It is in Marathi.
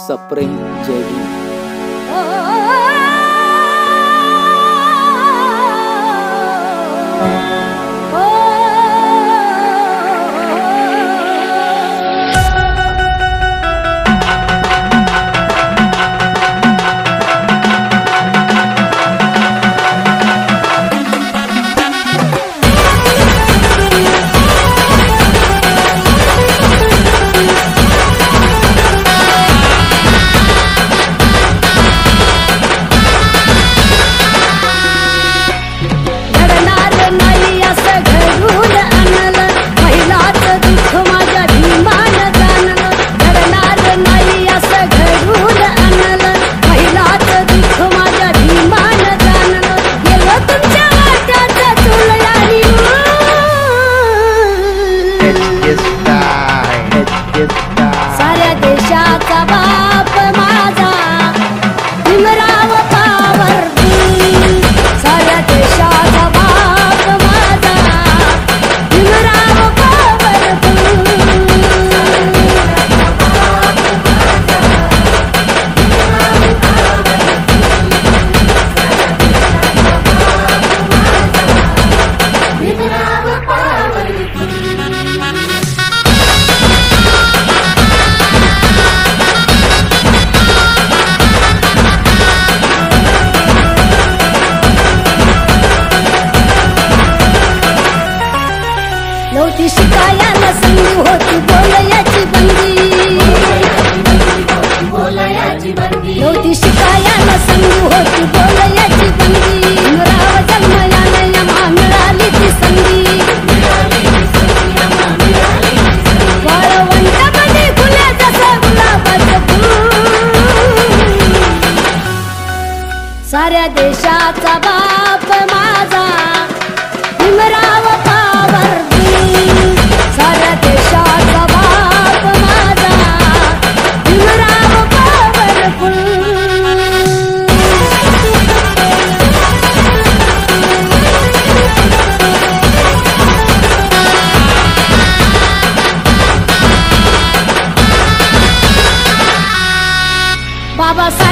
सप्रेम जय भीम। साऱ्या देशाचा बाप माझा भीमराव पॉवरफुल, साऱ्या देशाचा बाप माझा भीमराव पॉवरफुल। नव्हती शिकायला संधी होती बोलायची बंदी, नव्हती शिकायला संधी होती बोलायची बंदी। भीमराव जन्मयाने आम्हा मिळाली ती संधी, वाळवंटामध्ये फुले जसं गुलाबाचं फूल। साऱ्या देशाचा बाप माझा भीमराव पॉवरफुल, साऱ्या देशाचा बाप माझा भीमराव पॉवरफुल। बाबासाहेब